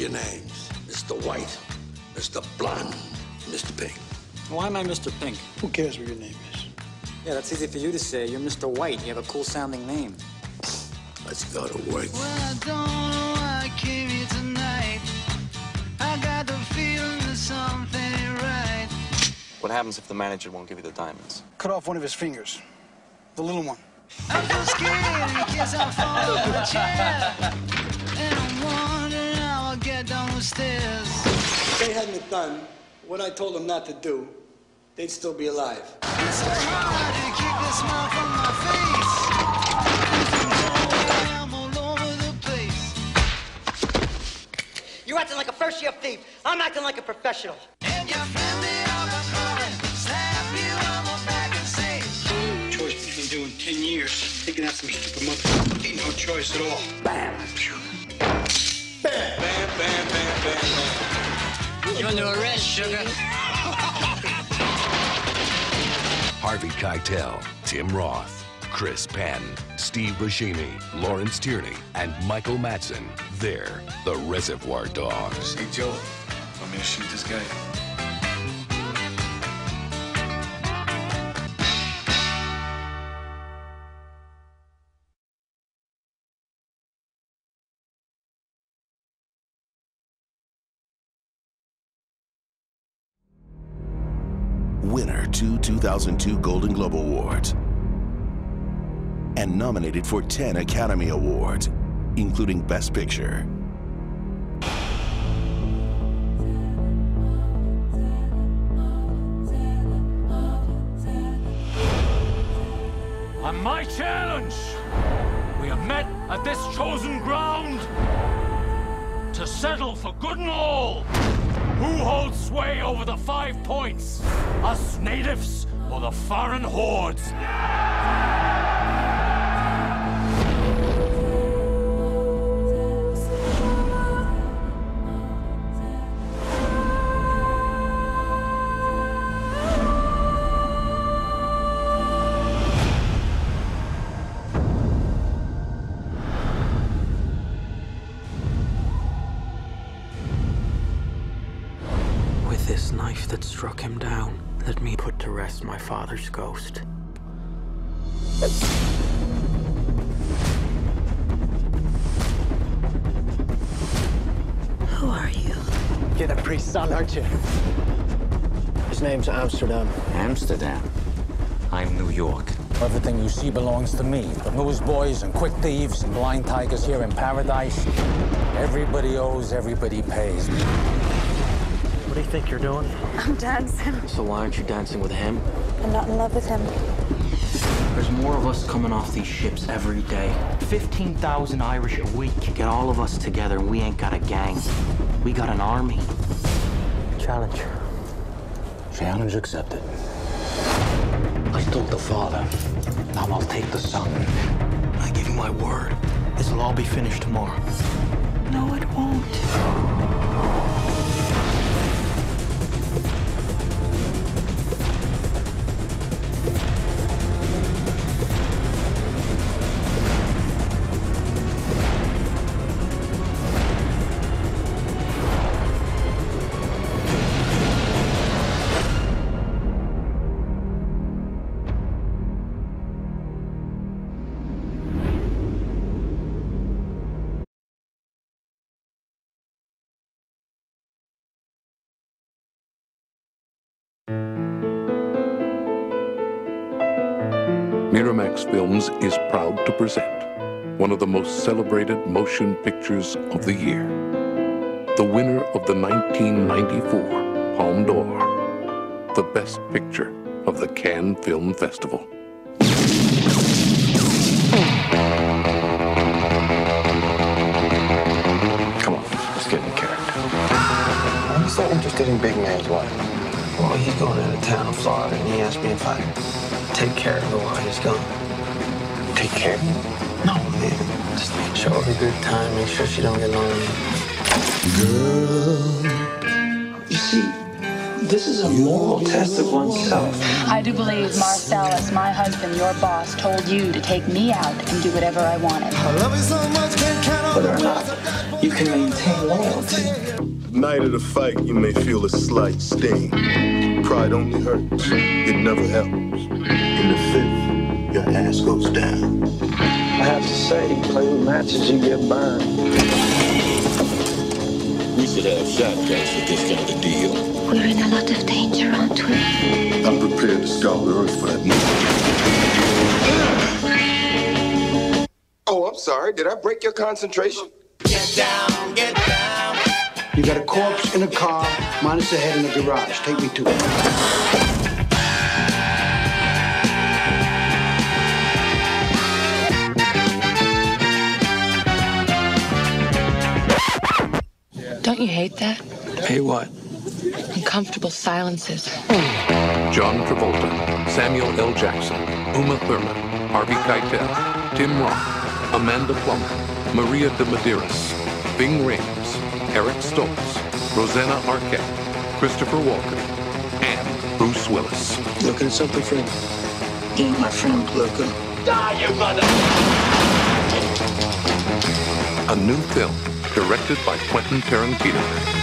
your names? Mr. White, Mr. Blonde, Mr. Pink. Why am I Mr. Pink? Who cares what your name is? Yeah, that's easy for you to say. You're Mr. White. You have a cool-sounding name. Let's go to work. Well, I don't know why I came here tonight. I got the feeling that something ain't right. What happens if the manager won't give you the diamonds? Cut off one of his fingers. The little one. I feel scared in case I fall out of the chair. And I'm wondering how I'll get down the stairs. If they hadn't done what I told them not to do, they'd still be alive. It's so hard to keep the smile from my face. I'm all over the place. You're acting like a first-year thief. I'm acting like a professional. And you flip me off a corner, slap you on the back and say, Choice he's been doing 10 years. They can have some stupid mother. Ain't no choice at all. Bam. Bam. Bam, bam, bam, bam, bam. you're under arrest, sugar. Harvey Keitel, Tim Roth, Chris Penn, Steve Buscemi, Lawrence Tierney, and Michael Madsen. They're the Reservoir Dogs. Hey, Joe, want me to shoot this guy? Winner 2002 Golden Globe Awards. And nominated for 10 Academy Awards, including Best Picture. On my challenge, we have met at this chosen ground to settle for good and all. Who holds sway over the 5 points? Us natives or the foreign hordes? With this knife that struck him down, let me put to rest my father's ghost. Who are you? You're the priest's son, aren't you? His name's Amsterdam. Amsterdam? I'm New York. Everything you see belongs to me. The newsboys and quick thieves and blind tigers here in paradise. Everybody owes, everybody pays. What do you think you're doing? I'm dancing. So why aren't you dancing with him? I'm not in love with him. There's more of us coming off these ships every day. 15,000 Irish a week. Get all of us together and we ain't got a gang. We got an army. Challenge. Challenge accepted. I took the father. Now I'll take the son. I give you my word. This'll all be finished tomorrow. No, it won't. Miramax Films is proud to present one of the most celebrated motion pictures of the year. The winner of the 1994 Palme d'Or, the best picture of the Cannes Film Festival. Come on, let's get in character. Why are you so interested in Big Man's wife? Well, he's going out of town in Florida, and he asked me if I'd take care of her while he's gone. Take care. No, man. Just show her a good time, make sure she don't get lonely. Girl. You see, this is a moral test of oneself. I do believe Marcellus, my husband, your boss, told you to take me out and do whatever I wanted. I love you so much, can't count on whether or not you can maintain loyalty. Night of the fight, you may feel a slight sting. Pride only hurts, it never helps. In the fifth, your ass goes down. I have to say, you play with matches, you get burned. We should have shotguns for this kind of deal. We're in a lot of danger, aren't we? I'm prepared to scour the earth for that moment. Oh, I'm sorry. Did I break your concentration? Get down, get down. You got a corpse in a car, minus the head in the garage. Take me to it. Don't you hate that? Hey, what? Uncomfortable silences. John Travolta, Samuel L. Jackson, Uma Thurman, Harvey Keitel, Tim Roth, Amanda Plummer, Maria de Medeiros, Ving Rhames, Eric Stoltz, Rosanna Arquette, Christopher Walken, and Bruce Willis. Looking at something, friend? Ain't my friend looking. Die, you mother! A new film directed by Quentin Tarantino.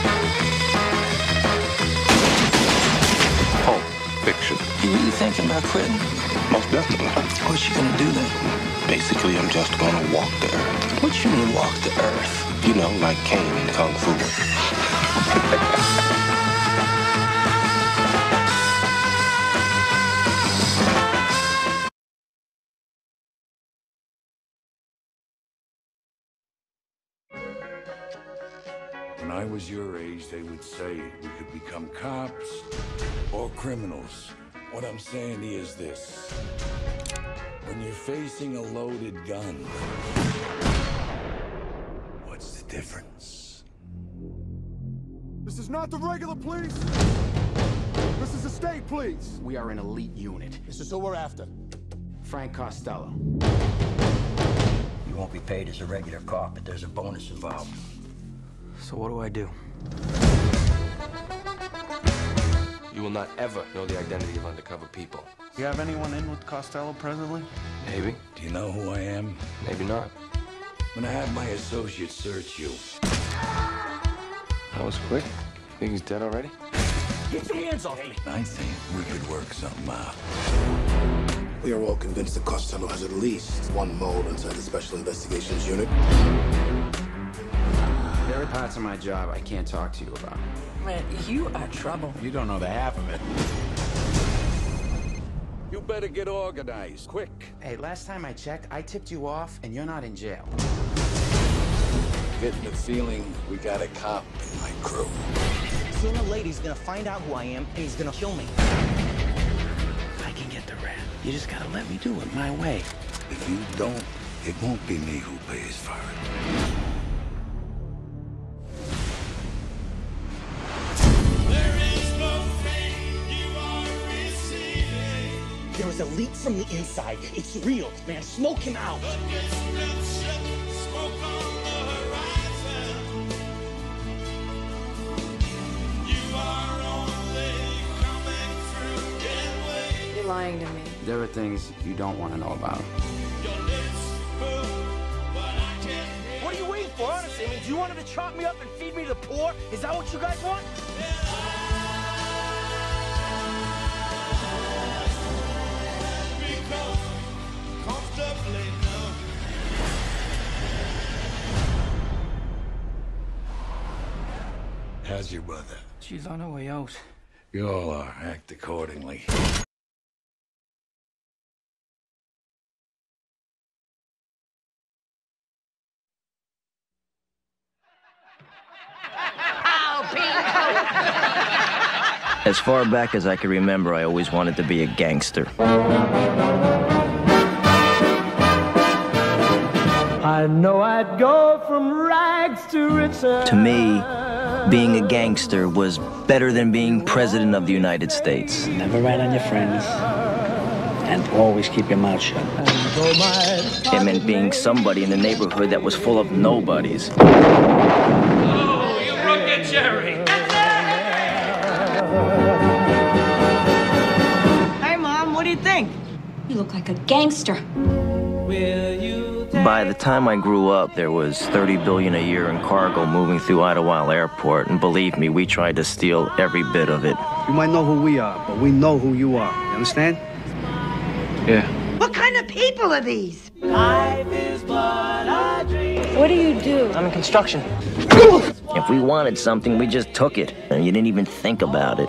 Pulp Fiction. You really thinking about quitting? Most definitely. What you gonna do then? Basically, I'm just gonna walk the earth. What you mean walk the earth? You know, like Kane in Kung Fu. When I was your age, they would say we could become cops or criminals. What I'm saying is this. When you're facing a loaded gun, what's the difference? This is not the regular police. This is the state police. We are an elite unit. This is who we're after. Frank Costello. You won't be paid as a regular cop, but there's a bonus involved. So what do I do? You will not ever know the identity of undercover people. You have anyone in with Costello presently? Maybe. Do you know who I am? Maybe not. I'm gonna have my associates search you. That was quick. Think he's dead already? Get your hands off me! I think we could work something out. We are all convinced that Costello has at least one mole inside the Special Investigations Unit. There are parts of my job I can't talk to you about. Man, you are trouble. You don't know the half of it. You better get organized, quick. Hey, last time I checked, I tipped you off, and you're not in jail. Getting the feeling we got a cop in my crew. Sooner or later, he's gonna find out who I am, and he's gonna kill me. I can get the rap. You just gotta let me do it my way. If you don't, it won't be me who pays for it. There was a leak from the inside. It's real, man. Smoke him out. You're lying to me. There are things you don't want to know about. What are you waiting for, honestly? I mean, do you want him to chop me up and feed me to the poor? Is that what you guys want? How's your brother? She's on her way out. You all are. Act accordingly. As far back as I can remember, I always wanted to be a gangster. I know I'd go from rags to riches. To me, being a gangster was better than being president of the United States. Never rat on your friends. And always keep your mouth shut. It meant being somebody in the neighborhood that was full of nobodies. Oh, you rugged Jerry! Hey, Mom, what do you think? You look like a gangster. Will you By the time I grew up, there was $30 billion a year in cargo moving through Idlewild Airport, and believe me, we tried to steal every bit of it. You might know who we are, but we know who you are. You understand? Yeah. What kind of people are these? What do you do? I'm in construction. If we wanted something, we just took it, and you didn't even think about it.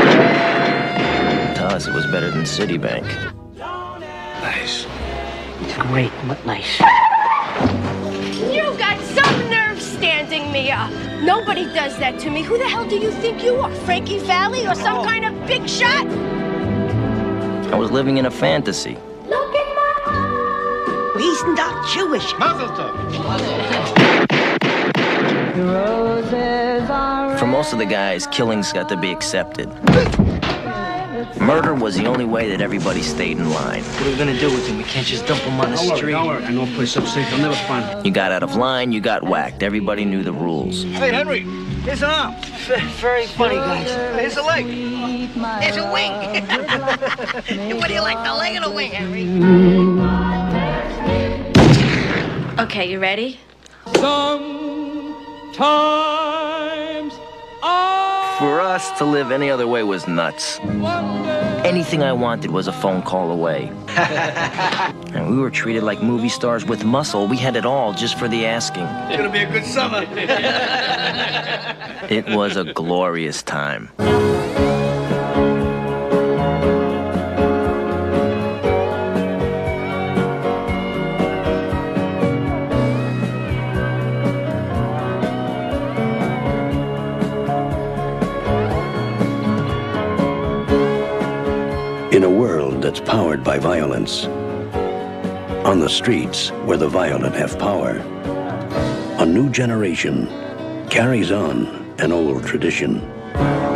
To us, it was better than Citibank. Nice. It's great, but nice. You've got some nerve standing me up. Nobody does that to me. Who the hell do you think you are? Frankie Valli or some kind of big shot? I was living in a fantasy. Look at my eyes. He's not Jewish. Mazel tov. For most of the guys, killings got to be accepted. Murder was the only way that everybody stayed in line. What are we gonna do with him? We can't just dump him on the street. Don't worry. I know a place up safe. They'll never find him. You got out of line, you got whacked. Everybody knew the rules. Hey, Henry, here's an arm. Very funny, guys. Here's a leg. There's a wing. What do you like, the leg or the wing, Henry? Okay, you ready? Sometimes For us, to live any other way was nuts. Anything I wanted was a phone call away. And we were treated like movie stars with muscle. We had it all just for the asking. It's gonna be a good summer. It was a glorious time. In a world that's powered by violence, on the streets where the violent have power, a new generation carries on an old tradition.